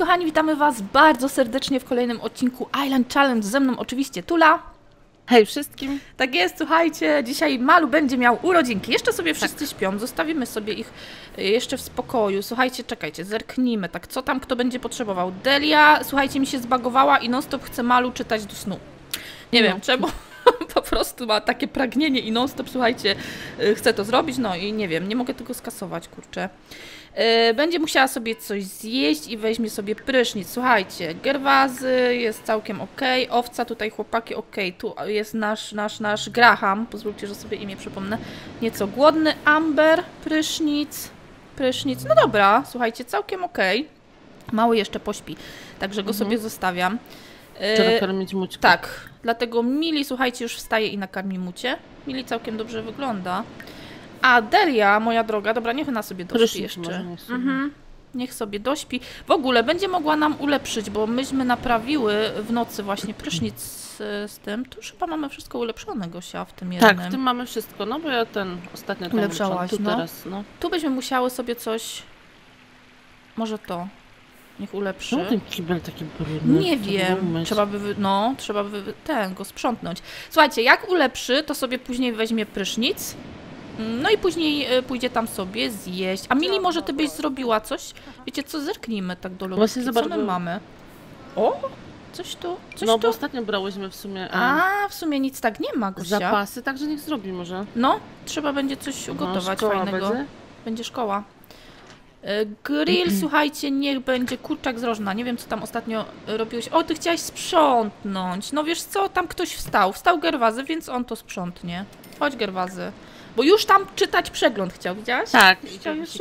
kochani, witamy was bardzo serdecznie w kolejnym odcinku Island Challenge. Ze mną oczywiście Tula. Hej wszystkim. Tak jest, słuchajcie, dzisiaj Malu będzie miał urodzinki. Jeszcze sobie wszyscy śpią, zostawimy sobie ich jeszcze w spokoju. Słuchajcie, czekajcie, zerknijmy, tak, co tam kto będzie potrzebował. Delia, słuchajcie, mi się zbagowała i non-stop chce Malu czytać do snu. Nie wiem czemu, po prostu ma takie pragnienie i non-stop, słuchajcie, chce to zrobić, no i nie wiem, nie mogę tego skasować, kurczę. Będzie musiała sobie coś zjeść i weźmie sobie prysznic. Słuchajcie, Gerwazy jest całkiem ok, owca tutaj chłopaki ok, tu jest nasz Graham, pozwólcie, że sobie imię przypomnę, nieco głodny, Amber, prysznic, no dobra, słuchajcie, całkiem ok, mały jeszcze pośpi, także go sobie zostawiam. Trzeba karmić Mućkę. Tak, dlatego Mili, słuchajcie, już wstaje i nakarmi Mucie. Mili całkiem dobrze wygląda. A Delia, moja droga, dobra, niech ona sobie dośpi jeszcze. Niech sobie dośpi. W ogóle będzie mogła nam ulepszyć, bo myśmy naprawiły w nocy właśnie prysznic z tym. Tu już chyba mamy wszystko ulepszone, Gosia, w tym jednym. Tak, w tym mamy wszystko, no bo ja ten ostatnio ulepszałaś, tu no. teraz, no. Tu byśmy musiały sobie coś... Może to. Niech ulepszy. No ten kibel taki brudny. Nie wiem, trzeba by go sprzątnąć. Słuchajcie, jak ulepszy, to sobie później weźmie prysznic. No i później pójdzie tam sobie zjeść. A Mili, może ty byś zrobiła coś? Wiecie co, zerknijmy tak do lodówki. Co my mamy? O, coś tu. Bo ostatnio brałyśmy w sumie... w sumie nic tak nie ma, Gosia. Zapasy, także niech zrobi może. No, trzeba będzie coś ugotować fajnego. Będzie szkoła. Grill, słuchajcie, niech będzie kurczak z rożna. Nie wiem, co tam ostatnio robiłeś. O, ty chciałaś sprzątnąć. No wiesz co, tam ktoś wstał. Wstał Gerwazy, więc on to sprzątnie. Chodź, Gerwazy. Bo już tam czytać przegląd chciał, widziałaś? Tak. Chciał już.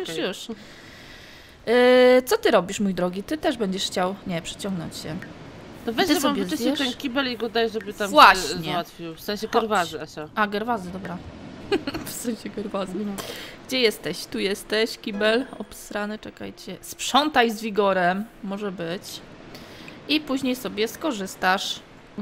Co ty robisz, mój drogi? Ty też będziesz chciał... Nie, przyciągnąć się. To weź sobie wyczyścić ten kibel i go daj, żeby tam właśnie się załatwił. W sensie Gerwazy, Asia. A, Gerwazy, dobra. W sensie Gerwazy. Gdzie jesteś? Tu jesteś, kibel obsrany, czekajcie. Sprzątaj z wigorem, może być. I później sobie skorzystasz.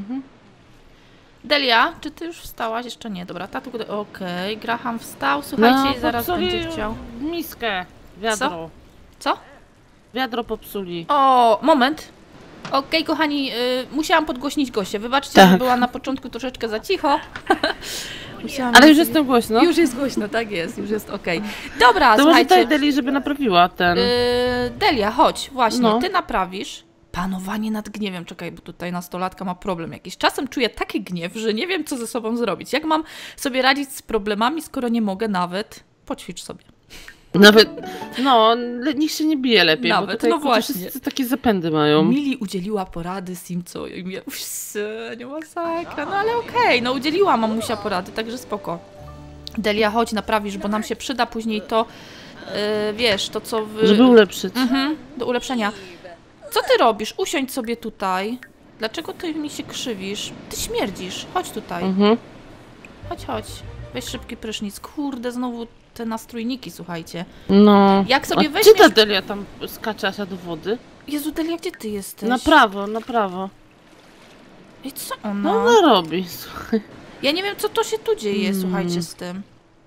Delia, czy ty już wstałaś? Jeszcze nie, dobra, tatu, okej, Graham wstał, słuchajcie, i zaraz będzie chciał. Miskę, wiadro. Co? Wiadro popsuli. O, moment. Okej, kochani, musiałam podgłośnić Gosię. Wybaczcie, że była na początku troszeczkę za cicho. Ale już jestem głośno. Już jest głośno, tak jest, już jest okej. Dobra, to słuchajcie. może daj Deli, żeby naprawiła ten... Delia, chodź, właśnie, ty naprawisz. Panowanie nad gniewem. Czekaj, bo tutaj nastolatka ma problem jakiś. Czasem czuję taki gniew, że nie wiem, co ze sobą zrobić. Jak mam sobie radzić z problemami, skoro nie mogę nawet? Poćwicz sobie. Nawet, niech się nie bije lepiej, nawet, bo tutaj no właśnie. wszyscy takie zapędy mają. Mili udzieliła porady Simco i mnie, nie masakra, no ale okej, no udzieliła mamusia porady, także spoko. Delia, chodź, naprawisz, bo nam się przyda później to, wiesz, to co Żeby ulepszyć. Do ulepszenia. Co ty robisz? Usiądź sobie tutaj. Dlaczego ty mi się krzywisz? Ty śmierdzisz, chodź tutaj. Chodź. Weź szybki prysznic. Kurde, znowu te nastrójniki, słuchajcie. No. Jak sobie weźmiesz... Gdzie ta Delia tam skacze, Asia, do wody? Jezu, Delia, gdzie ty jesteś? Na prawo, na prawo. I co ona? No ona robi, słuchaj. Ja nie wiem, co to się tu dzieje, słuchajcie, z tym.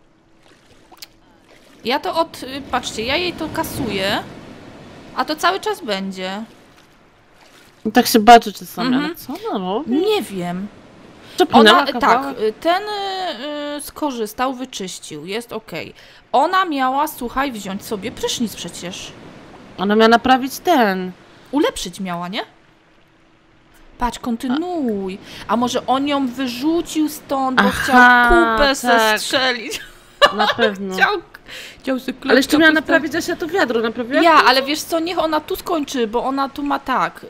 Ja to patrzcie, ja jej to kasuję, a to cały czas będzie. No tak się baczy czasami, ale co ona robi? Nie wiem. Tak, ten skorzystał, wyczyścił, jest okej. Ona miała, słuchaj, wziąć sobie prysznic przecież. Ona miała naprawić ten. Ulepszyć miała, nie? Patrz, kontynuuj. A może on ją wyrzucił stąd, bo chciał kupę strzelić. Na pewno. Chciał sobie ale jeszcze miała naprawić, Asia to wiadro naprawiła? Ja, ale wiesz co, niech ona tu skończy, bo ona tu ma tak.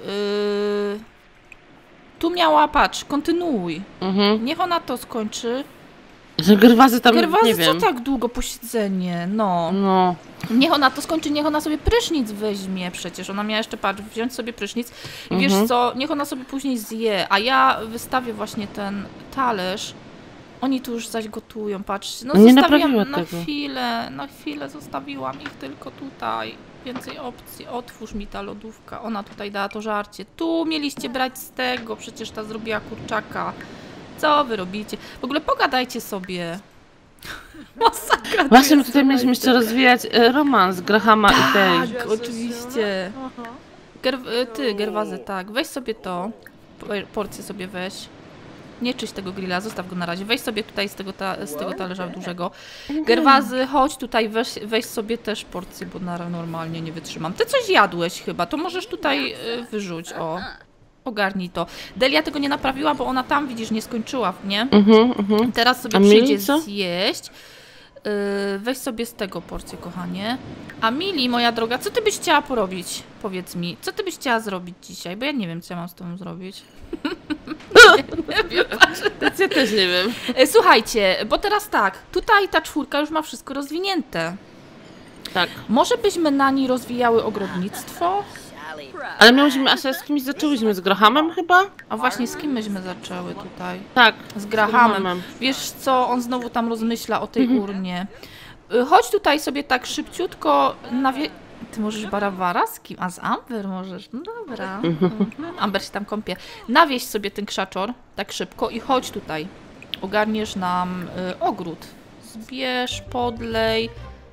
Tu miała, patrz, kontynuuj. Niech ona to skończy. Że Gerwazy tam, Gerwazy, nie wiem. co tak długo posiedzenie? No. Niech ona to skończy, niech ona sobie prysznic weźmie przecież. Ona miała jeszcze, patrz, wziąć sobie prysznic. I wiesz co, niech ona sobie później zje. A ja wystawię właśnie ten talerz. Oni tu już zaś gotują, patrzcie. No nie zostawiłam na chwilę zostawiłam ich tylko tutaj. Więcej opcji. Otwórz mi ta lodówka. Ona tutaj dała to żarcie. Tu mieliście brać z tego, przecież ta zrobiła kurczaka. Co wy robicie? W ogóle pogadajcie sobie. Masakra. Właśnie my tutaj mieliśmy jeszcze rozwijać romans Grahama i tej. Tak, oczywiście. Ty, Gerwazy, tak. Weź sobie to. Porcję sobie weź. Nie czyść tego grilla, zostaw go na razie. Weź sobie tutaj z tego talerza dużego. Gerwazy, chodź tutaj, weź sobie też porcję, bo normalnie nie wytrzymam. Ty coś jadłeś chyba, to możesz tutaj wyrzuć, o. Ogarnij to. Delia tego nie naprawiła, bo ona tam, widzisz, nie skończyła, nie? Teraz sobie przyjdzie zjeść. Weź sobie z tego porcję, kochanie. A Mili, moja droga, co ty byś chciała porobić? Powiedz mi, co ty byś chciała zrobić dzisiaj? Bo ja nie wiem, co ja mam z tobą zrobić. nie wiem, Ja też nie wiem. Słuchajcie, bo teraz tak, tutaj ta czwórka już ma wszystko rozwinięte. Tak. Może byśmy na niej rozwijały ogrodnictwo? Ale my musimy, z kimś zaczęłyśmy, z Grahamem chyba? A właśnie, z kim myśmy zaczęły tutaj? Tak. Z Grahamem. Wiesz co, on znowu tam rozmyśla o tej urnie. Chodź tutaj sobie tak szybciutko Ty możesz Barawara z kim? A z Amber możesz? No dobra. Amber się tam kąpie. Nawieź sobie ten krzaczor tak szybko i chodź tutaj. Ogarniesz nam ogród. Zbierz, podlej,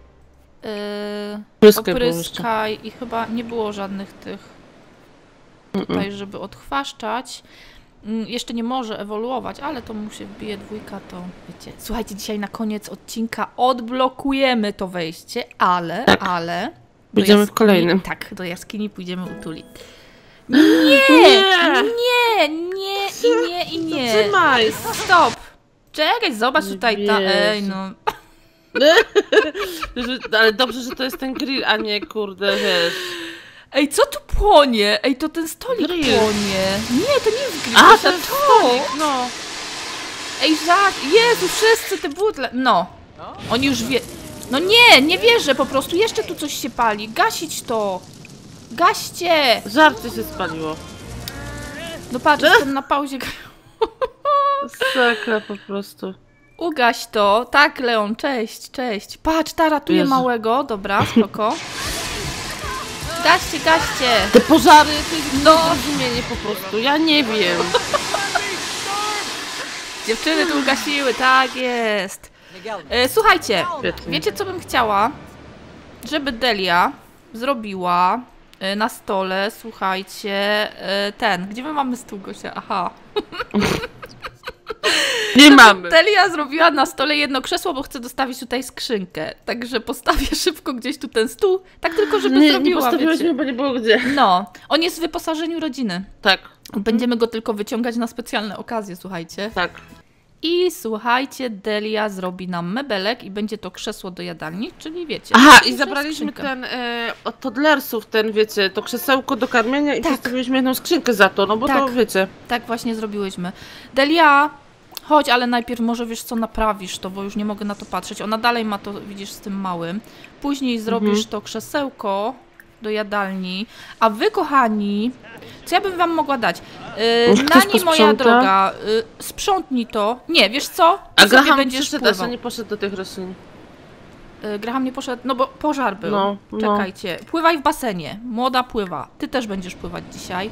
opryskaj i chyba nie było żadnych tych tutaj, żeby odchwaszczać. Jeszcze nie może ewoluować, ale to mu się wbije 2, to wiecie. Słuchajcie, dzisiaj na koniec odcinka odblokujemy to wejście, ale... Pójdziemy w kolejnym. Tak, do jaskini pójdziemy utuli. Nie. Trzymaj. Stop. Czekaj, zobacz tutaj ta... Ej, no... Ale dobrze, że to jest ten grill, a nie kurde, wiesz. Ej, co tu płonie? Ej, to ten stolik Grill. płonie. Nie, to nie jest grill, A, to ten stolik, no. Ej, Jezu, wszyscy te butle... No. Oni już No nie wierzę po prostu. Jeszcze tu coś się pali. Gasić to. Gaście. Żarcie się spaliło. No patrz, jestem na pauzie. Sakra po prostu. Ugaś to. Tak, Leon, cześć. Patrz, ta ratuje Jezu. małego. Dobra, spoko. Gaście. Te pożary to jest nieporozumienie po prostu. Ja nie wiem. Dziewczyny tu ugasiły, tak jest. Słuchajcie, Świetnie. wiecie co bym chciała? Żeby Delia zrobiła na stole, słuchajcie, gdzie my mamy stół, Gosia? Aha. Nie mamy. Delia zrobiła na stole jedno krzesło, bo chce dostawić tutaj skrzynkę. Także postawię szybko gdzieś tu ten stół, tak tylko żeby Nie zrobiła, postawiłyśmy, bo nie było gdzie. No, on jest w wyposażeniu rodziny. Tak. Będziemy go tylko wyciągać na specjalne okazje, słuchajcie. Tak. I słuchajcie, Delia zrobi nam mebelek i będzie to krzesło do jadalni, czyli wiecie. Aha, i duże zabraliśmy skrzynkę. od toddlersów wiecie, to krzesełko do karmienia i postawiliśmy jedną skrzynkę za to, no bo to wiecie. Tak właśnie zrobiłyśmy. Delia, chodź, ale najpierw może wiesz co, naprawisz to, bo już nie mogę na to patrzeć. Ona dalej ma to, widzisz, z tym małym. Później zrobisz to krzesełko do jadalni, a wy, kochani, co ja bym wam mogła dać? Nani, moja droga, sprzątnij to. Nie, wiesz co? Ty A Graham będziesz przyszedł, a nie poszedł do tych roślin. Graham nie poszedł, no bo pożar był. No. Czekajcie. Pływaj w basenie. Młoda pływa. Ty też będziesz pływać dzisiaj.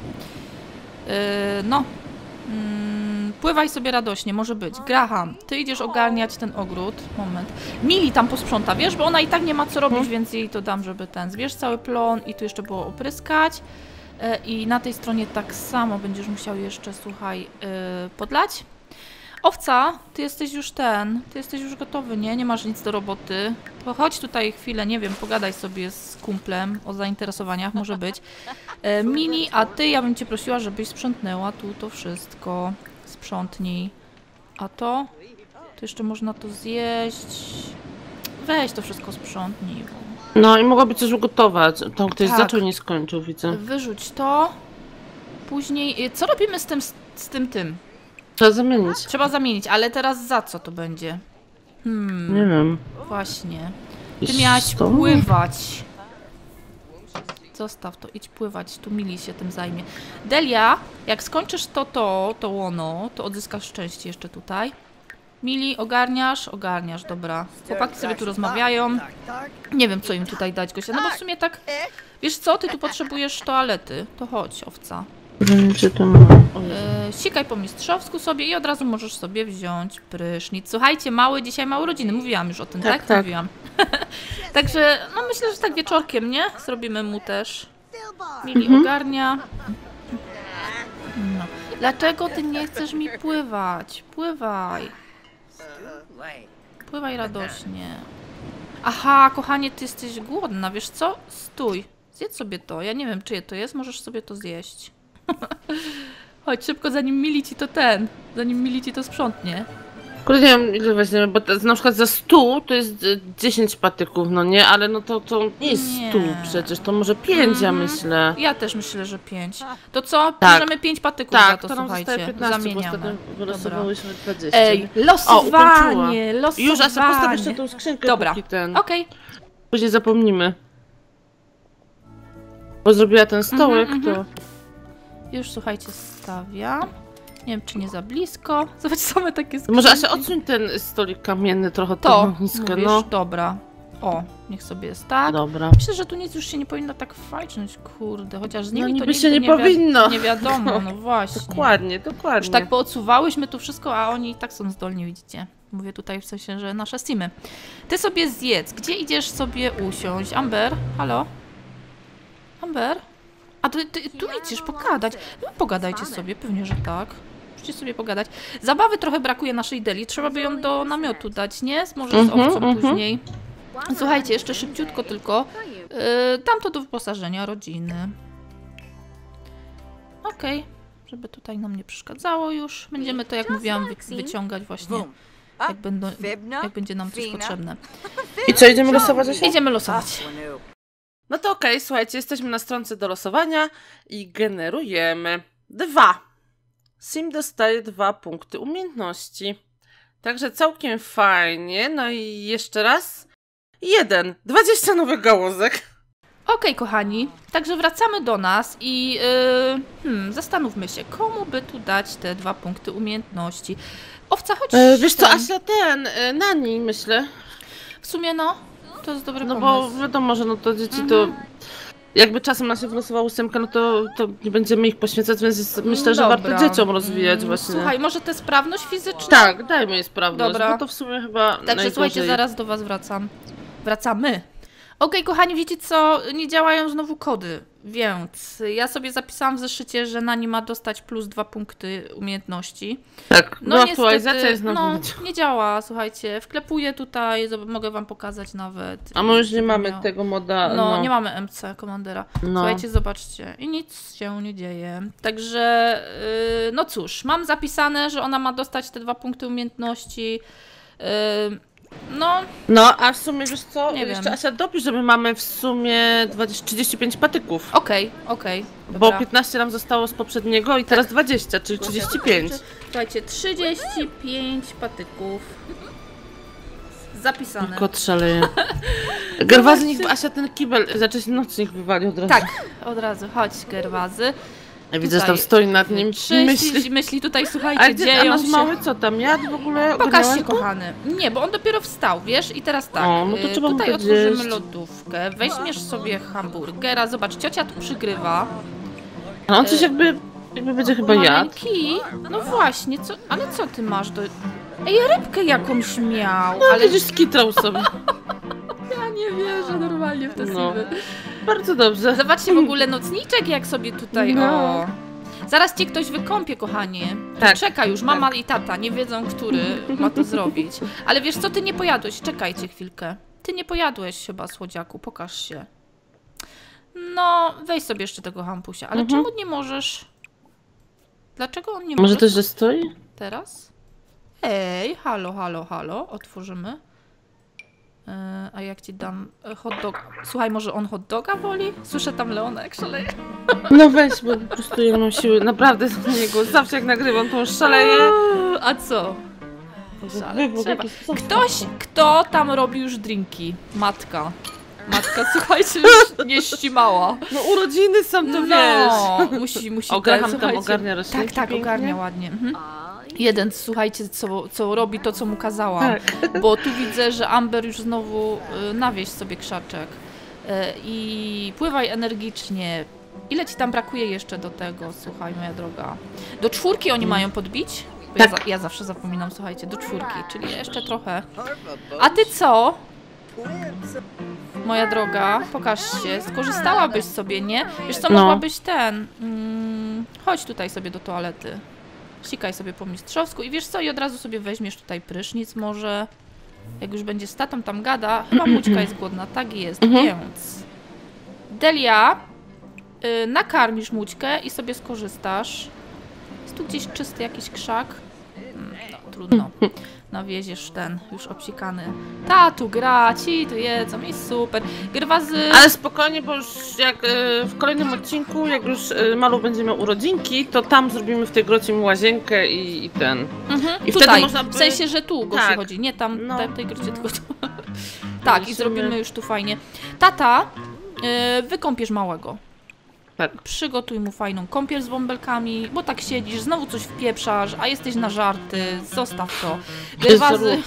Pływaj sobie radośnie, może być. Graham, ty idziesz ogarniać ten ogród. Moment. Mili tam posprząta, wiesz, bo ona i tak nie ma co robić, więc jej to dam, żeby zbierz cały plon i tu jeszcze było opryskać. I na tej stronie tak samo będziesz musiał jeszcze, słuchaj, podlać. Owca, ty jesteś już gotowy, nie? Nie masz nic do roboty. To chodź tutaj chwilę, nie wiem, pogadaj sobie z kumplem o zainteresowaniach, może być. Mini, a ty, ja bym cię prosiła, żebyś sprzątnęła tu to wszystko. Sprzątnij. A to jeszcze można to zjeść. Weź to wszystko sprzątnij. No i mogłaby coś ugotować. Tam ktoś Tak. zaczął, nie skończył, widzę. Wyrzuć to. Później, co robimy z tym? Trzeba zamienić. Trzeba zamienić, ale teraz za co to będzie? Nie wiem. Właśnie. Ty Jest miałaś to? pływać. Zostaw to, idź pływać, tu Mili się tym zajmie. Delia, jak skończysz to łono, to odzyskasz szczęście jeszcze tutaj. Mili, ogarniasz, dobra. Chłopaki sobie tu rozmawiają. Nie wiem, co im tutaj dać, Gosia, no bo w sumie tak... Wiesz co, ty tu potrzebujesz toalety, to chodź, owca. Czy to ma? Sikaj po mistrzowsku sobie i od razu możesz sobie wziąć prysznic. Słuchajcie, dzisiaj ma urodziny, mówiłam już o tym, tak? Tak. Mówiłam. Także, no myślę, że tak wieczorkiem, nie? Zrobimy mu też. Mili ogarnia. No. Dlaczego ty nie chcesz mi pływać? Pływaj. Pływaj radośnie. Aha, kochanie, ty jesteś głodna, wiesz co? Stój. Zjedz sobie to. Ja nie wiem, czyje to jest, możesz sobie to zjeść. Chodź szybko, zanim Mili ci to sprzątnie. Kurde, nie wiem ile weźmiemy, bo na przykład za stół to jest 10 patyków, no nie? Ale no to nie jest stół przecież, to może 5 ja myślę. Ja też myślę, że 5. To co? Tak. Bierzemy 5 patyków za to, nam słuchajcie. zostaje 15, Zamieniamy. Wylosowałyśmy 20. Ej, losowanie. Już, a sobie postaw jeszcze tą skrzynkę, dobra, póki ten. okej. Później zapomnimy. Bo zrobiła ten stołek, to... Już, słuchajcie, stawiam. Nie wiem, czy nie za blisko. Zobacz, same takie skrzynki. Może Asia, odsuń ten stolik kamienny trochę to nisko, mówisz? no. Dobra. O, niech sobie jest tak. Dobra. Myślę, że tu nic już się nie powinno tak fajczyć, kurde. Chociaż z nimi No to niby się nigdy nie powinno. Nie wiadomo, no właśnie. Dokładnie. Już tak poodsuwałyśmy tu wszystko, a oni i tak są zdolni, widzicie. Mówię tutaj w sensie, że nasze steamy. Ty sobie zjedz. Gdzie idziesz sobie usiąść? Amber? Halo? Amber? A ty tu idziesz pogadać. No pogadajcie sobie, pewnie, że tak. Musicie sobie pogadać. Zabawy trochę brakuje naszej Deli. Trzeba by ją do namiotu dać, nie? Może z owcą później. Słuchajcie, jeszcze szybciutko tylko. Tamto do wyposażenia rodziny. Okej. Żeby tutaj nam nie przeszkadzało już. Będziemy to, jak mówiłam, wyciągać właśnie. Jak będzie nam coś potrzebne. I co, idziemy losować? Idziemy losować. No to okej, słuchajcie, jesteśmy na stronce do losowania i generujemy 2. Sim dostaje 2 punkty umiejętności. Także całkiem fajnie. No i jeszcze raz. 1. 20 nowych gałązek. Okej, kochani. Także wracamy do nas i zastanówmy się, komu by tu dać te 2 punkty umiejętności. Owca, chodź. Wiesz co, Asia, Nani, myślę. W sumie no, to jest dobry pomysł. No bo wiadomo, że no to dzieci to... Jakby czasem nas się wylosowało 8, no to nie będziemy ich poświęcać, więc myślę, że warto dzieciom rozwijać właśnie. Słuchaj, może tę sprawność fizyczną? Tak, dajmy jej sprawność, dobra. bo to w sumie chyba Także słuchajcie, zaraz do was wracam. Wracamy. Okej, kochani, wiecie co? Nie działają znowu kody, więc ja sobie zapisałam w zeszycie, że Nani ma dostać plus 2 punkty umiejętności. Tak, no aktualizacja jest znowu. Nie działa, słuchajcie. Wklepuję tutaj, mogę wam pokazać nawet. A my już nie mamy tego moda. No, nie mamy MC komandera. Słuchajcie, zobaczcie. I nic się nie dzieje. Także, no cóż, mam zapisane, że ona ma dostać te 2 punkty umiejętności. No, a w sumie, wiesz co, nie jeszcze wiem. Asia dopisz, że my mamy w sumie 35 patyków. Okej. Bo 15 nam zostało z poprzedniego i teraz 20, czyli 35. Słuchajcie, 35 patyków. Zapisane. Kot szaleje. Gerwazy, niech Asia ten kibel, nocnik wywali od razu. Tak, od razu. Chodź, Gerwazy. Ja widzę, że tam stoi nad nim i myśli tutaj, słuchajcie, dzieją się. A nasz się. mały co tam jadł w ogóle? Pokaż się, kochany. Nie, bo on dopiero wstał, wiesz? I teraz tak, no to trzeba tutaj otworzymy lodówkę, weźmiesz sobie hamburgera, zobacz, ciocia tu przygrywa. A on coś jakby będzie chyba jadł. No właśnie, ale co ty masz do... Ej, rybkę jakąś miał. No, ale gdzieś skitrał sobie. Ja nie wierzę normalnie w te siły. Bardzo dobrze. Zobaczcie w ogóle nocniczek, jak sobie tutaj, o. Zaraz cię ktoś wykąpie, kochanie. Tak. Czekaj już, mama i tata nie wiedzą, który ma to zrobić. Ale wiesz co, ty nie pojadłeś, czekajcie chwilkę. Ty nie pojadłeś chyba, słodziaku, pokaż się. No, weź sobie jeszcze tego hampusia. Ale czemu nie możesz? Dlaczego on nie może? Może też, że stoi? Teraz? Ej, halo, otworzymy. A jak ci dam hot dog? Słuchaj, może on hot doga woli? Słyszę tam Leona, jak szaleje. No weź, bo po prostu ja mam siły, naprawdę z niego. Zawsze jak nagrywam, to już szaleje. A co? Kto tam robi już drinki? Matka, słuchajcie, już nie ścimała. No urodziny są, to wiesz. Musi. Graham tam ogarnia roślinki. Tak, ogarnia ładnie. Jeden, słuchajcie, co robi to, co mu kazałam. Tak. Bo tu widzę, że Amber już znowu nawieź sobie krzaczek. I pływaj energicznie. Ile ci tam brakuje jeszcze do tego, słuchaj, moja droga? Do 4 oni mają podbić? Bo tak. Ja zawsze zapominam, słuchajcie, do 4, czyli jeszcze trochę. A ty co? Moja droga, pokaż się. Skorzystałabyś sobie, nie? Wiesz co, mogłabyś chodź tutaj sobie do toalety. Sikaj sobie po mistrzowsku i wiesz co, i od razu sobie weźmiesz tutaj prysznic może. Jak już będzie z tatą tam gada, chyba Mućka jest głodna, tak jest, więc... Delia, nakarmisz Mućkę i sobie skorzystasz. Jest tu gdzieś czysty jakiś krzak? No, trudno. Nawieziesz ten, już obsikany. Tu gra, ci tu jedzą i super. Grywa z... Ale spokojnie, bo już jak w kolejnym odcinku, jak już Malu będzie miał urodzinki, to tam zrobimy w tej grocie mu łazienkę i ten. I tutaj, wtedy można by... w sensie, że tu go tak. chodzi, nie tam w tej grocie, tylko tu. Tak, Musimy... i zrobimy już tu fajnie. Tata, wykąpiesz małego. Tak. Przygotuj mu fajną kąpiel z bąbelkami, bo tak siedzisz, znowu coś wpieprzasz, a jesteś na żarty, zostaw to. Grywazy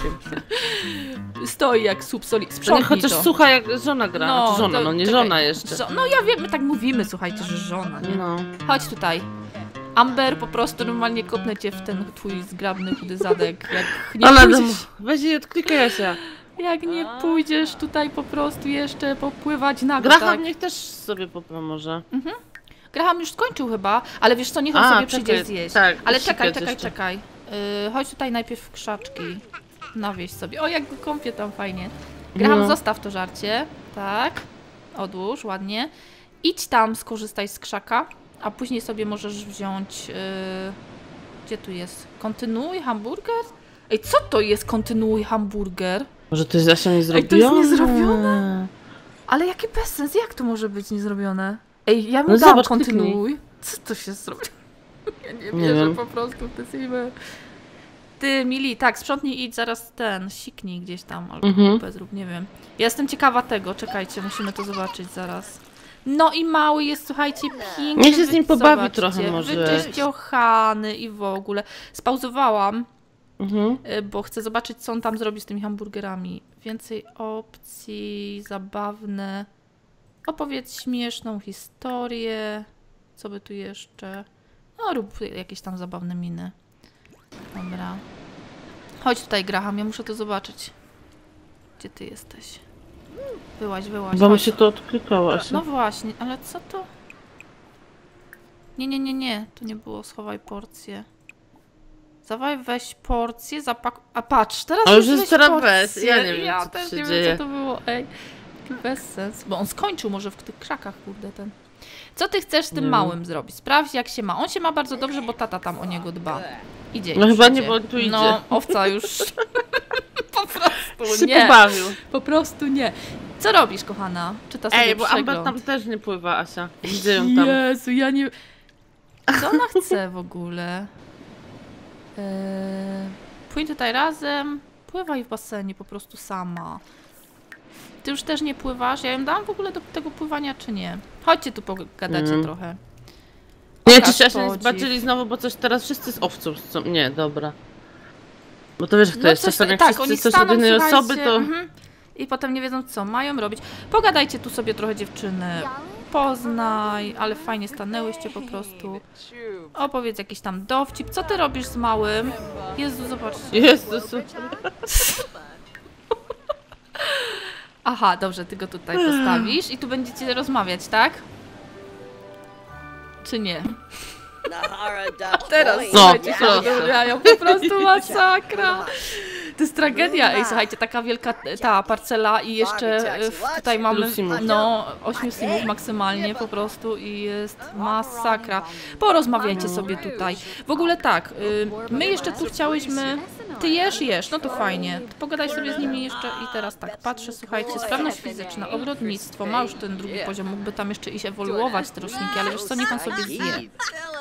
stoi jak słup soli, sprzątnij chociaż to. słucha jak żona gra, No, żona, to, nie czekaj, żona jeszcze. No ja wiem, my tak mówimy, słuchajcie, że żona, nie? No. Chodź tutaj. Amber, po prostu normalnie kopnę cię w ten twój zgrabny chudy zadek, jak nie pójdziesz... Weź jej odklikaj się. Jak nie pójdziesz tutaj po prostu jeszcze popływać na go, Graham tak? niech też sobie pomoże. Graham już skończył chyba, ale wiesz co, niech on sobie przyjdzie zjeść. Tak, ale czekaj. Chodź tutaj najpierw w krzaczki. Nawieź sobie. O, jak go kąpię tam fajnie. Graham, zostaw to żarcie. Tak. Odłóż, ładnie. Idź tam, skorzystaj z krzaka, a później sobie możesz wziąć... Gdzie tu jest? Kontynuuj hamburger? Ej, co to jest kontynuuj hamburger? Może to jest Asia niezrobione? Ej, to jest niezrobione? Ale jaki bezsens? Jak to może być niezrobione? Ej, ja mu dam kontynuuj. Co to się zrobi? Ja nie wierzę po prostu w te filmy. Ty, Mili, tak, sprzątnij i idź zaraz siknij gdzieś tam, albo kupę zrób, nie wiem. Ja jestem ciekawa tego, czekajcie, musimy to zobaczyć zaraz. No i mały jest, słuchajcie, piękny. Niech się z nim pobawi trochę może. Wyczyściochany i w ogóle. Spauzowałam, bo chcę zobaczyć, co on tam zrobi z tymi hamburgerami. Więcej opcji, zabawne. Opowiedz śmieszną historię. Co by tu jeszcze? No, rób jakieś tam zabawne miny. Dobra. Chodź tutaj, Graham, ja muszę to zobaczyć. Gdzie ty jesteś? Wyłaź. Bo mi się to odklikało. No właśnie, ale co to? Nie. Tu nie było, schowaj porcję. Weź porcję, a patrz, teraz już jest teraz porcję. Ja nie wiem, ja co też się nie dzieje. wiem, co to było. Ej, bez sens. Bo on skończył może w tych krzakach, kurde, ten. Co ty chcesz z tym małym zrobić? Sprawdź, jak się ma. On się ma bardzo dobrze, bo tata tam o niego dba. Idzie. No chyba nie, bo on tu idzie. No, owca już. Po prostu się nie. pobawił. Po prostu nie. Co robisz, kochana? Czyta sobie bo przegląd. Amber tam też nie pływa, Asia. Widzę ją tam. Jezu, ja nie... Co ona chce w ogóle? Płyń tutaj razem. Pływaj w basenie po prostu sama. Ty już też nie pływasz? Ja ją dałam w ogóle do tego pływania, czy nie? Chodźcie tu pogadacie trochę. Nie, czy się nie zbaczyli znowu, bo coś teraz wszyscy z owców są. Nie, dobra. Bo to wiesz, kto jest czasem, jak wszyscy coś od jednej osoby, to... I potem nie wiedzą, co mają robić. Pogadajcie tu sobie trochę, dziewczyny. Poznaj, ale fajnie stanęłyście po prostu. Opowiedz jakiś tam dowcip. Co ty robisz z małym? Jezu, zobaczcie. Jezus. Aha, dobrze, ty go tutaj postawisz i tu będziecie rozmawiać, tak? Czy nie? Teraz słuchajcie, ja po prostu masakra. To jest tragedia. Ej, słuchajcie, taka wielka ta parcela i jeszcze tutaj mamy 8 simów maksymalnie po prostu i jest masakra. Porozmawiajcie sobie tutaj. W ogóle tak, my jeszcze tu chciałyśmy... Ty jesz? No to fajnie. To pogadaj sobie z nimi jeszcze i teraz tak, patrzę, słuchajcie, sprawność fizyczna, ogrodnictwo, ma już ten drugi poziom, mógłby tam jeszcze iść ewoluować te roślinki, ale wiesz co, niech on sobie zje.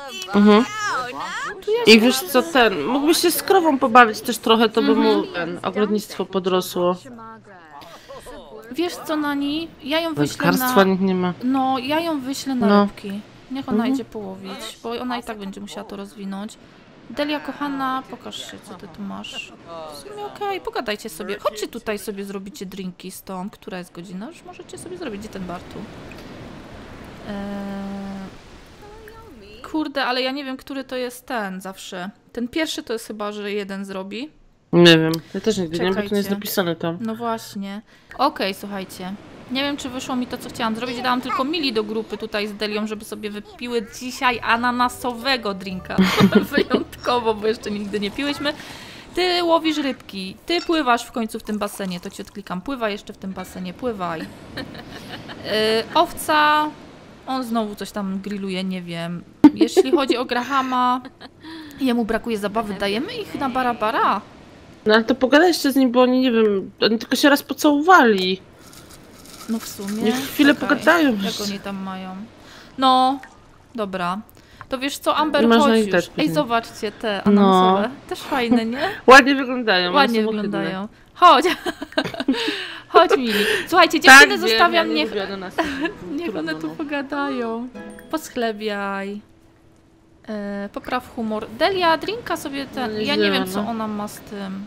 I wiesz co, mógłbyś się z krową pobawić też trochę, to by mu ogrodnictwo podrosło. Wiesz co, Nani? Ja ją wyślę nikt nie ma. No, ja ją wyślę na rybki. Niech ona idzie połowić, bo ona i tak będzie musiała to rozwinąć. Delia, kochana, pokaż się, co ty tu masz. W sumie okej, pogadajcie sobie. Chodźcie tutaj sobie, zrobicie drinki z tą. Która jest godzina? Już możecie sobie zrobić. Gdzie ten Bartu? Kurde, ale ja nie wiem, który to jest ten zawsze. Ten pierwszy to jest chyba, że jeden zrobi. Nie wiem, ja też nigdy nie wiem, bo to nie jest Czekajcie. napisane tam. No właśnie. Okej, słuchajcie. Nie wiem, czy wyszło mi to, co chciałam zrobić. Dałam tylko Mili do grupy tutaj z Delią, żeby sobie wypiły dzisiaj ananasowego drinka. Wyjątkowo, bo jeszcze nigdy nie piłyśmy. Ty łowisz rybki, ty pływasz w końcu w tym basenie, to ci odklikam. Pływaj jeszcze w tym basenie, pływaj. Owca, on znowu coś tam grilluje, nie wiem. Jeśli chodzi o Grahama, jemu brakuje zabawy, dajemy ich na bara. No ale to pogadaj jeszcze z nim, bo oni, nie wiem, oni tylko się raz pocałowali. No w sumie. Niech chwilę czekaj, pogadają. Jak oni tam mają? No, dobra. To wiesz co, Amber, Nie można chodź ich już. dać Ej, później. zobaczcie te anonsowe. No. Też fajne, nie? Ładnie wyglądają. one Ładnie są ohydne. wyglądają. Chodź. Chodź, Mili. Słuchajcie, dziewczyny Tak, zostawiam, wiem, ja nie niech, lubię ananasów. niech Trudno, one tu no. pogadają. Poschlebiaj. Popraw humor. Delia, drinka sobie ten. No Ja nie wiem, co no. ona ma z tym.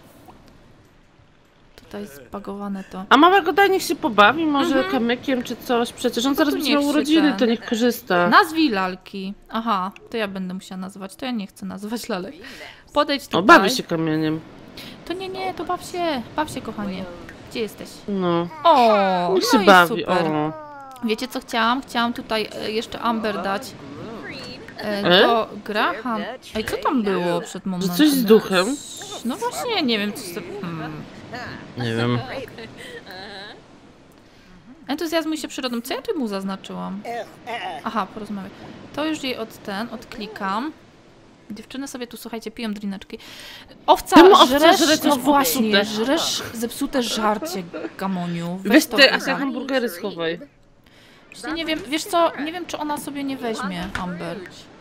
Tutaj zbagowane to. A mama go daj, niech się pobawi, może Mhm. kamykiem czy coś. Przecież on No zaraz to będzie niech miał się urodziny, ten- to niech korzysta. Nazwij lalki. Aha, to ja będę musiała nazwać. To ja nie chcę nazywać lalek. Podejdź tutaj. O, bawi się kamieniem. To nie, to baw się, kochanie. Gdzie jesteś? No. O, Niech no się i bawi, super. o. Wiecie co chciałam? Chciałam tutaj jeszcze Amber dać. E? To Graham. Ej, co tam było przed momentem? coś z duchem? No właśnie, nie wiem, co to... Nie wiem. Entuzjazmuj się przyrodą. Co ja tu mu zaznaczyłam? Aha, porozmawiaj. To już jej odklikam. Dziewczyny sobie tu, słuchajcie, piją drineczki. Owca, Czemu owca żresz, żre coś no właśnie, popsute? żresz zepsute żarcie, Gamoniu. Weź to ty, a uza. te hamburgery schowaj. Właśnie nie wiem, wiesz co, nie wiem, czy ona sobie nie weźmie, Amber.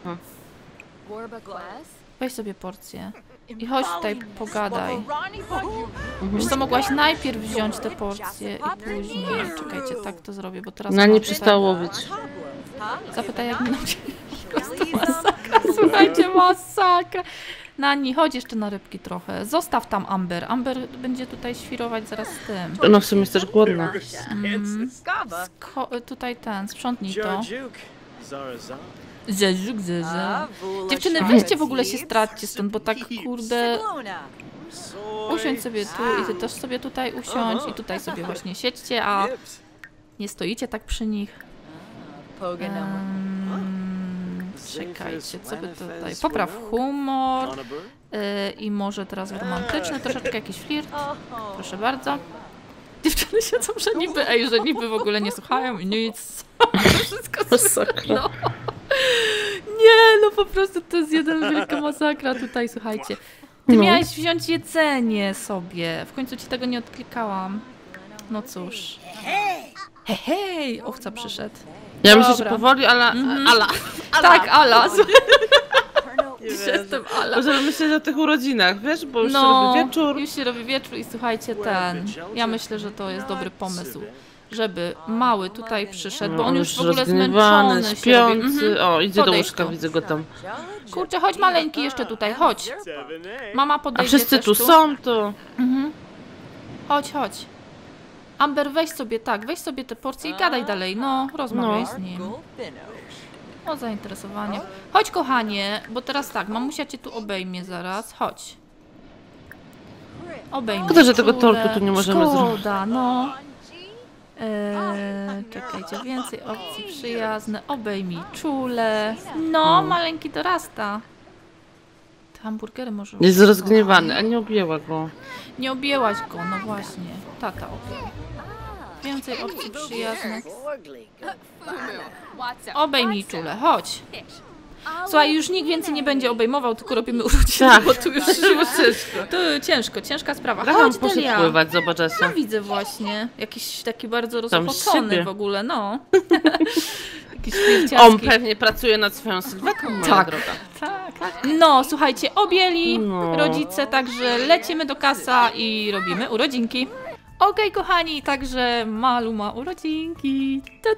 Weź sobie porcję. I chodź tutaj, pogadaj. Wiesz co, mogłaś najpierw wziąć te porcje i później... Czekajcie, tak to zrobię, bo teraz... Na mam nie przestało łowić. Zapytaj, jak mi na Po prostu masakra, słuchajcie, masakra. Nani, chodź jeszcze na rybki trochę. Zostaw tam Amber. Amber będzie tutaj świrować zaraz z tym. Ona w sumie jest też głodna. Tutaj sprzątnij to. Juk. Zara Zara. Zezuk, zeze. Dziewczyny, weźcie w ogóle się straćcie stąd, bo tak kurde... Usiądź sobie tu i ty też sobie tutaj usiądź i tutaj sobie właśnie siedźcie, a nie stoicie tak przy nich. Czekajcie, co by tutaj... Popraw humor i może teraz romantyczny, troszeczkę jakiś flirt. Proszę bardzo. Dziewczyny siedzą, że niby w ogóle nie słuchają i nic. Wszystko Masakra. no. Nie, no po prostu to jest jedna wielka masakra tutaj, słuchajcie. Ty No. miałeś wziąć jedzenie sobie. W końcu ci tego nie odklikałam. No cóż. Hej, owca przyszedł. Ja myślę, że Dobra. powoli, ale... Ala. Tak, Ala. Nie Jestem Ala. Możemy myśleć o tych urodzinach, wiesz, bo już się No, robi wieczór. już się robi wieczór i słuchajcie, ja myślę, że to jest dobry pomysł, żeby mały tutaj przyszedł, bo on już w ogóle rozgniewany, zmęczony się robi. śpiący. O, idzie do Podejdź łóżka, tu. widzę go tam. Kurczę, chodź maleńki jeszcze tutaj, chodź. Mama A podejdzie wszyscy też tu są, to... Chodź. Amber, weź sobie te porcje i gadaj dalej, no, rozmawiaj No. z nim. O zainteresowanie. Chodź, kochanie, bo teraz tak, mamusia cię tu obejmie zaraz, chodź. Obejmij. Szkoda, że tego czule. tortu tu nie możemy zrobić. Szkoda, no. Czekajcie, więcej opcji przyjazne, obejmij czule. No, maleńki dorasta. Te hamburgery może... Jest rozgniewany, a nie objęła go. Nie objęłaś go, no właśnie. Tata objęła. Więcej opcji przyjaznych. Obejmij czule, chodź. Słuchaj, już nikt więcej nie będzie obejmował, tylko robimy urodziny, Tak, bo tu już ciężko. to ciężka sprawa. Graham Chodź, poszedł Delia. pływać, zobacz Asia. No widzę właśnie. Jakiś taki bardzo Tam z rozpoczony siebie. w ogóle, no. Jakiś On flirciarski. pewnie pracuje nad swoją sylwetką, moja Tak. droga. Tak. No, słuchajcie, objęli No. rodzice, także lecimy do kasa i robimy urodzinki. Okej, kochani, także Malu ma urodzinki.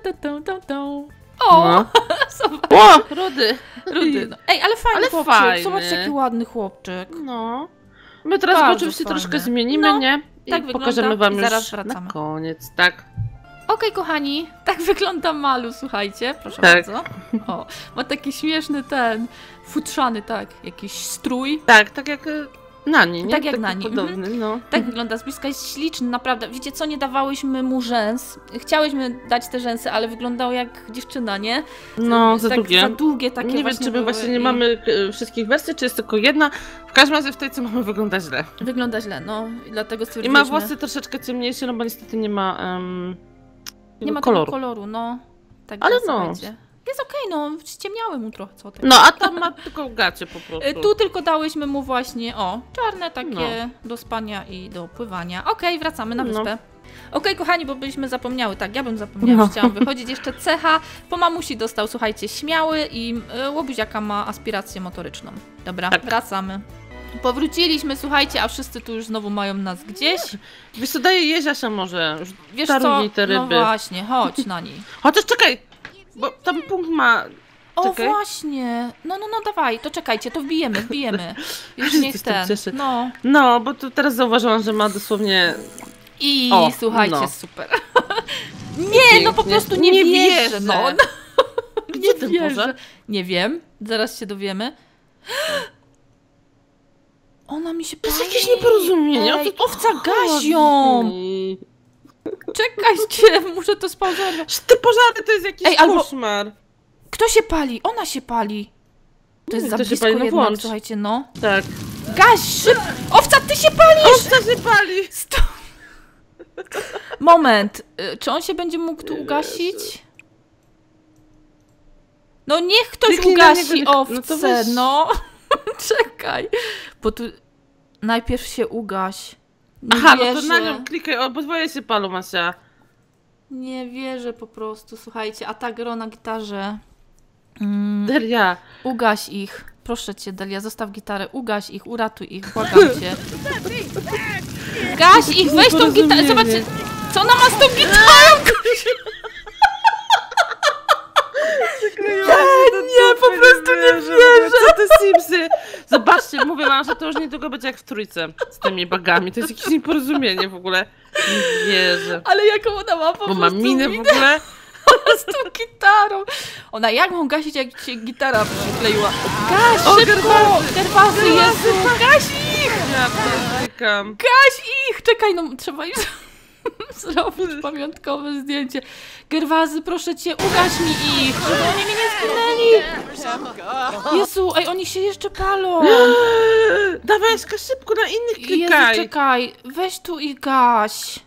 O, No. zobacz, O, Rudy. Rudy. No. Ej, ale fajny Ale chłopczyk, fajny. zobaczcie jaki ładny chłopczyk. No. My teraz go Bardzo oczywiście fajne. troszkę zmienimy, No, nie? I tak wygląda pokażemy wam i już zaraz wracamy. na koniec, tak. Okej, kochani, tak wygląda Malu, słuchajcie, proszę Tak. bardzo. O, ma taki śmieszny futrzany, tak, jakiś strój. Tak, tak jak Nani, nie? Tak jak Taki Nani. podobny, no. Tak wygląda z bliska, jest śliczny, naprawdę. Wiecie co, nie dawałyśmy mu rzęs. Chciałyśmy dać te rzęsy, ale wyglądał jak dziewczyna, nie? No, za tak, długie. Za długie takie Nie wiem, czy my właśnie nie mamy wszystkich wersji, czy jest tylko jedna. W każdym razie w tej, co mamy, wygląda źle. Wygląda źle, no. I dlatego I stwierdziliśmy... ma włosy troszeczkę ciemniejsze, no bo niestety nie ma nie ma koloru. tego koloru, no. Tak, Ale no. słuchajcie. Jest okej, no. Ściemniały mu trochę, co ty. No, a tam ma tylko gacie po prostu. Tu tylko dałyśmy mu właśnie, czarne takie do spania i do pływania. Okej, wracamy na wyspę. Okej, kochani, bo byliśmy zapomniały, tak, ja bym zapomniała, że chciałam wychodzić. Jeszcze cecha, po mamusi dostał, słuchajcie, śmiały i łobuziaka ma aspirację motoryczną. Dobra, wracamy. Powróciliśmy, słuchajcie, a wszyscy tu już znowu mają nas gdzieś. Wiesz co, daje Jeziosia może, już Wiesz co, te ryby. no właśnie, chodź na niej. Chociaż czekaj, bo tam punkt ma... O Czekaj. właśnie, no dawaj, to czekajcie, to wbijemy. Już niech ten, no. No, bo tu teraz zauważyłam, że ma dosłownie... I słuchajcie, super. Nie, Pięknie. no po prostu nie wierzę. No. Gdzie ten Boże? Nie wiem, zaraz się dowiemy. Ona mi się To jest pali. jakieś nieporozumienie. Ej, owca gazi ją. Czekajcie, muszę to spauzować. Te pożary to jest jakiś koszmar. Kto się pali? Ona się pali. To jest za blisko jednak, włącz. słuchajcie, no. Tak. Gaś, szybko! Owca, ty się palisz! Owca się pali! Moment, czy on się będzie mógł tu ugasić? No niech ktoś ugasi owcę, no. Czekaj, bo tu najpierw się ugaś. Nie Aha, wierzę. no to na nią klikaj, obydwoje się palą, Masia. Nie wierzę po prostu, słuchajcie, a ta gro na gitarze. Delia. Ugaś ich, proszę cię, Delia, zostaw gitarę, ugaś ich, uratuj ich, błagam cię. Gaś ich, weź tą gitarę, zobaczcie, co ona ma z tą gitarą? Nie, po prostu nie wierzę. Co te Simsy? Zobaczcie, mówię wam, że to już niedługo będzie jak w trójce z tymi bagami. To jest jakieś nieporozumienie w ogóle. Nie wierzę. Ale jaką ona ma po prostu Bo ma minę w ogóle. z tą gitarą. Ona jak mogą gasić, jak się gitara przykleiła? Gaś, szybko! Gerwazy, Jezu! Gaś ich! Ja pierdykam. Gaś ich! Czekaj, no trzeba im zrobić pamiątkowe zdjęcie. Gerwazy, proszę cię, ugaś mi ich, żeby oni mi nie zginęli. Jezu, ej, oni się jeszcze palą. Dawaj, Aśka, szybko, na innych Jezu, klikaj. czekaj, weź tu i gaś.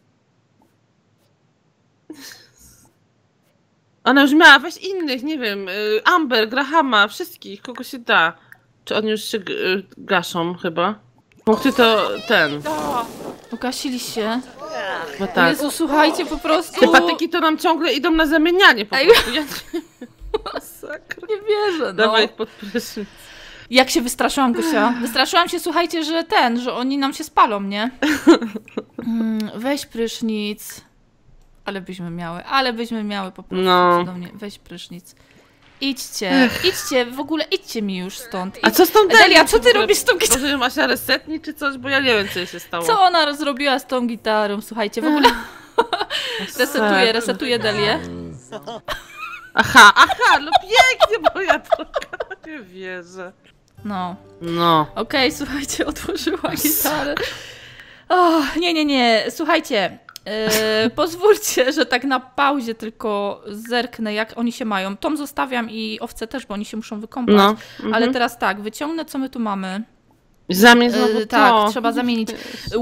Ona już miała, weź innych, nie wiem, Amber, Grahama, wszystkich, kogo się da. Czy oni już się gaszą chyba? Punkty to ten. Ugasili się. Bo tak. Jezu, słuchajcie, po prostu... Te patyki to nam ciągle idą na zamienianie po prostu. Ja... Masakra. Nie wierzę, no. Dawaj ich pod prysznic. Jak się wystraszyłam, Gosia? Wystraszyłam się, słuchajcie, że oni nam się spalą, nie? Weź prysznic. Ale byśmy miały po prostu cudownie. Weź prysznic. Idźcie, w ogóle idźcie mi już stąd. A co z tą Delia, co ty robisz z tą gitarą? Może Masia resetni czy coś, bo ja nie wiem, co jej się stało. Co ona zrobiła z tą gitarą? Słuchajcie, w ogóle... resetuję Delię. Aha, no pięknie, moja droga. Nie wierzę. No. Okej, słuchajcie, otworzyła gitarę. Nie. Słuchajcie, pozwólcie, że tak na pauzie tylko zerknę, jak oni się mają. Tom zostawiam i owce też, bo oni się muszą wykąpać. Ale teraz tak, wyciągnę, co my tu mamy. Zamień znowu tak, trzeba zamienić.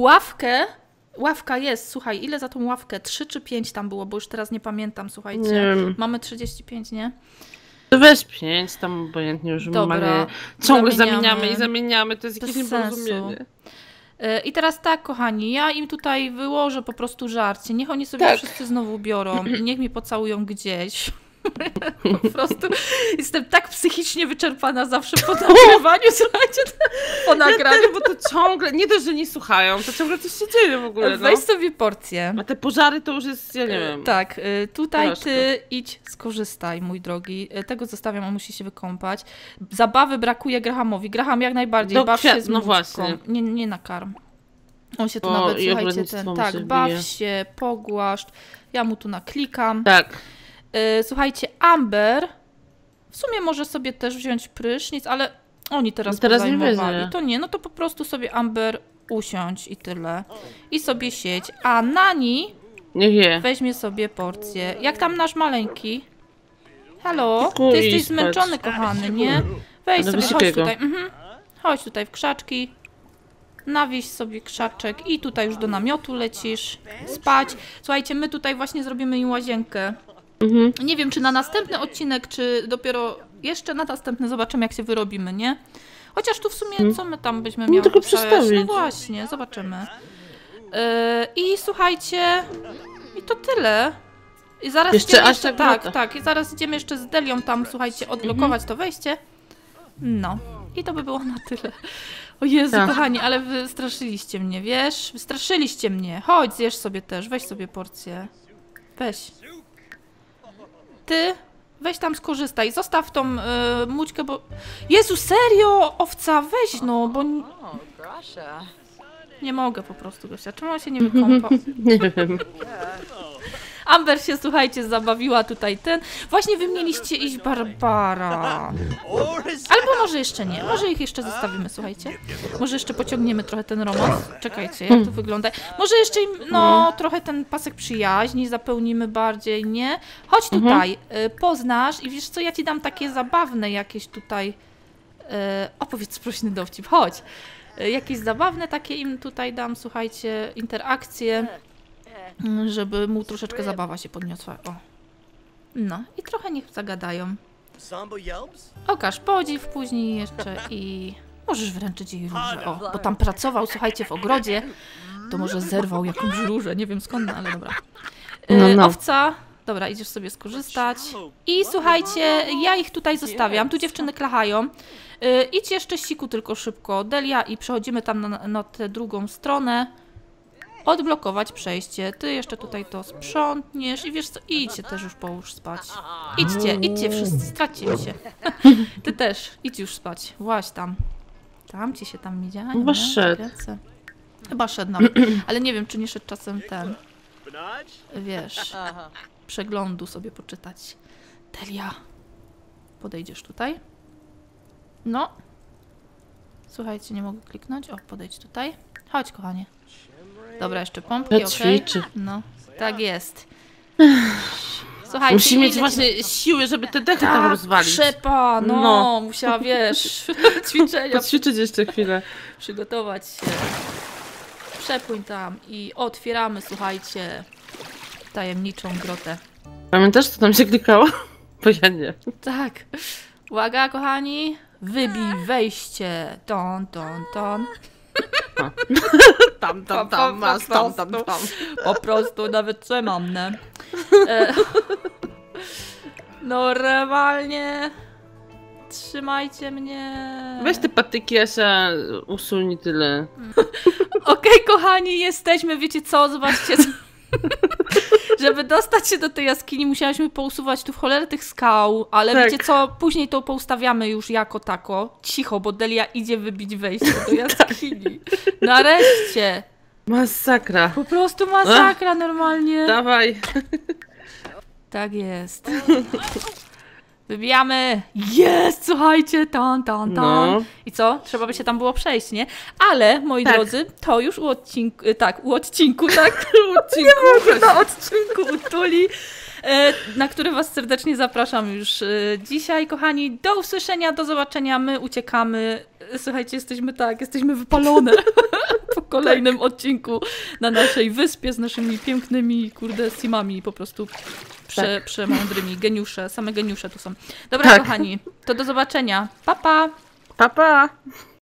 Ławka jest, słuchaj, ile za tą ławkę? 3 czy 5 tam było, bo już teraz nie pamiętam, słuchajcie. Mamy 35, nie? To weź 5, tam obojętnie już mamy. Ciągle zamieniamy, to jest jakieś nieporozumienie. I teraz tak, kochani, ja im tutaj wyłożę po prostu żarcie. Niech oni sobie wszyscy znowu biorą i niech mi pocałują gdzieś. Po prostu jestem tak psychicznie wyczerpana zawsze po nagrywaniu, słuchajcie, po nagraniu. Bo to ciągle, nie dość, że nie słuchają, to ciągle coś się dzieje w ogóle. Weź sobie porcję. A te pożary to już jest, ja nie wiem. Tak, tutaj ty idź, skorzystaj, mój drogi. Tego zostawiam, on musi się wykąpać. Zabawy brakuje Grahamowi. Graham jak najbardziej, baw się z właśnie. Nie nakarm. On się tu nawet, słuchajcie, baw się, pogłaszcz. Ja mu tu naklikam. Tak. Słuchajcie, Amber w sumie może sobie też wziąć prysznic, ale Oni teraz No teraz nie pozajmowali. wierzę. To nie, no to po prostu sobie Amber usiądź i tyle. I sobie siedź. A Nani Niech je. weźmie sobie porcję. Jak tam nasz maleńki? Halo? Tylko Ty idź jesteś spać. zmęczony, kochany, nie? Weź Ale sobie, chodź wysypię go. tutaj. Chodź tutaj w krzaczki. Nawieź sobie krzaczek i tutaj już do namiotu lecisz. Spać. Słuchajcie, my tutaj właśnie zrobimy im łazienkę. Nie wiem, czy na następny odcinek, czy dopiero jeszcze na następny zobaczymy, jak się wyrobimy, nie? Chociaż tu w sumie, co my tam byśmy miały tylko postawiać? przestawić. No właśnie, zobaczymy. I słuchajcie, i to tyle. I zaraz Jeszcze idziemy Asia tak, wraca. tak. I zaraz idziemy jeszcze z Delią tam, słuchajcie, odblokować to wejście. No. I to by było na tyle. O Jezu, Tak. kochani, ale wystraszyliście mnie, wiesz? Wystraszyliście mnie. Chodź, zjesz sobie też, weź sobie porcję. Weź. Ty, weź tam skorzystaj. Zostaw tą mućkę, bo... Jezu, serio? Owca, weź no, bo... Nie mogę po prostu, Gosia. Czemu on się nie wykąpał? Nie wiem. Amber się, słuchajcie, zabawiła tutaj ten. Właśnie wy mieliście iść Barbara. Albo może jeszcze nie. Może ich jeszcze zostawimy, słuchajcie. Może jeszcze pociągniemy trochę ten romans. Czekajcie, jak to wygląda. Może jeszcze im, no, trochę ten pasek przyjaźni zapełnimy bardziej, nie? Chodź tutaj, poznasz i wiesz co, ja ci dam takie zabawne jakieś tutaj... opowiedz sprośny dowcip, chodź. Jakieś zabawne takie im tutaj dam, słuchajcie, interakcje. Żeby mu troszeczkę zabawa się podniosła. O. No i trochę niech zagadają. Okaż podziw później jeszcze i możesz wręczyć jej różę. O, bo tam pracował, słuchajcie, w ogrodzie. To może zerwał jakąś różę, nie wiem skąd, no, ale dobra. No. Owca. Dobra, idziesz sobie skorzystać. I słuchajcie, ja ich tutaj zostawiam. Tu dziewczyny klachają. Idź jeszcze siku tylko szybko. Delia i przechodzimy tam na tę drugą stronę. Odblokować przejście. Ty jeszcze tutaj to sprzątniesz i wiesz co, idźcie też już połóż spać. Idźcie wszyscy, straćcie mi się. Ty też, idź już spać. Właź tam. Tam ci się tam idzie? Chyba szedł. Chyba szedł nawet. Ale nie wiem, czy nie szedł czasem ten, wiesz, przeglądu sobie poczytać. Delia, podejdziesz tutaj? No. Słuchajcie, nie mogę kliknąć. O, podejdź tutaj. Chodź, kochanie. Dobra, jeszcze pompki, okej? Ćwiczy. No, tak jest. Słuchajcie, Musi mieć lecimy. właśnie siły, żeby te dechy tam Tak, rozwalić. krzepa, no, musiała, wiesz, ćwiczenia Poćwiczyć jeszcze chwilę. przygotować się. Przepłyń tam i otwieramy, słuchajcie, tajemniczą grotę. Pamiętasz, co tam się klikało? Bo ja nie. Tak. Uwaga, kochani. Wybij wejście. Ton, ton, ton. Tam, masz, tam. Po prostu nawet przemamne. Normalnie. Trzymajcie mnie. Weź te patyki, Asia, usuń tyle. Okej, kochani, jesteśmy. Wiecie co? Zobaczcie. Żeby dostać się do tej jaskini, musiałyśmy pousuwać tu w cholerę tych skał, ale Tak. wiecie co? Później to poustawiamy już jako tako. Cicho, bo Delia idzie wybić wejście do jaskini. Nareszcie. Masakra. Po prostu masakra normalnie. Dawaj. Tak jest. Wybijamy! Jest! Słuchajcie! Tan. No. I co? Trzeba by się tam było przejść, nie? Ale, moi Tak. drodzy, to już u odcinku, tak? U odcinku utuli, na który was serdecznie zapraszam już dzisiaj, kochani. Do usłyszenia, do zobaczenia. My uciekamy. Słuchajcie, jesteśmy wypalone po kolejnym odcinku na naszej wyspie z naszymi pięknymi, simami po prostu. Przemądrymi, geniusze, same geniusze tu są. Dobra, Tak. kochani, to do zobaczenia. Pa, pa! Pa, pa.